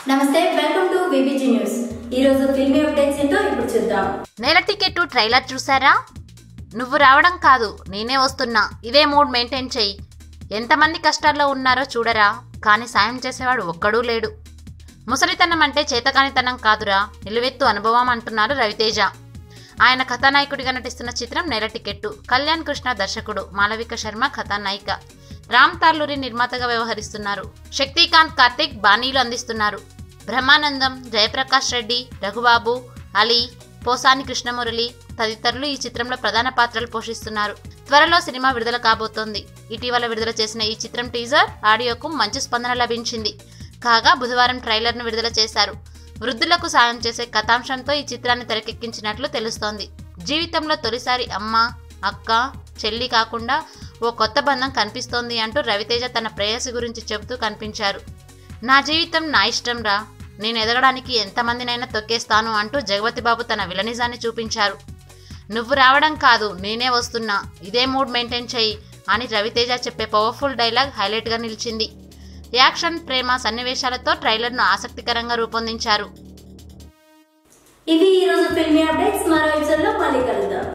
నమస్తే, welcome to VBG news. ఈ రోజు ఫిల్మీ అప్డేట్స్ ఏంటో ఇప్పుడు చూద్దాం. నెల టికెట్ ట్రైలర్ చూసారా? నువ్వు రావడం కాదు, నేనే వస్తున్నా. ఇదే మూడ్ మెయింటైన్ చెయ్యి. ఎంతమంది కష్టాల్లో ఉన్నారో చూడరా, కానీ సాయం చేసేవాడు ఒక్కడూ లేడు. ముసలితనం అంటే చేతకానితనం కాదురా, నిలువెత్తు అనుభవం అంటున్నారు రవితేజ. ఆయన కథానాయకుడిగా నటిస్తున్న చిత్రం నెల టికెట్టు. కళ్యాణ్ కృష్ణ దర్శకుడు, మాలవిక శర్మ కథానాయిక, రామ్ తార్లూరి నిర్మాతగా వ్యవహరిస్తున్నారు. శక్తికాంత్, కార్తిక్ బాణీలు అందిస్తున్నారు. బ్రహ్మానందం, జయప్రకాష్ రెడ్డి, రఘుబాబు, అలీ, పోసాని కృష్ణమురళి తదితరులు ఈ చిత్రంలో ప్రధాన పాత్రలు పోషిస్తున్నారు. త్వరలో సినిమా విడుదల కాబోతోంది. ఇటీవల విడుదల చేసిన ఈ చిత్రం టీజర్, ఆడియోకు మంచి స్పందన లభించింది. కాగా బుధవారం ట్రైలర్ను విడుదల చేశారు. వృద్ధులకు సాయం చేసే కథాంశంతో ఈ చిత్రాన్ని తెరకెక్కించినట్లు తెలుస్తోంది. జీవితంలో తొలిసారి అమ్మ, అక్క, చెల్లి కాకుండా ఓ కొత్త బంధం కనిపిస్తోంది అంటూ రవితేజ తన ప్రేయసి గురించి చెబుతూ కనిపించారు. నా జీవితం నా ఇష్టం రా, నేను ఎదగడానికి ఎంతమందినైనా తొక్కేస్తాను అంటూ జగపతి బాబు తన విలనిజాన్ని చూపించారు. నువ్వు రావడం కాదు, నేనే వస్తున్నా. ఇదే మూడ్ మెయింటైన్ చెయ్యి అని రవితేజ చెప్పే పవర్ఫుల్ డైలాగ్ హైలైట్గా నిలిచింది. యాక్షన్, ప్రేమ సన్నివేశాలతో ట్రైలర్ను ఆసక్తికరంగా రూపొందించారు. ఇవి ఈ రోజు ఫిల్మీ అప్డేట్స్. మరో ఎపిసోడ్లో మళ్ళీ కలుద్దాం.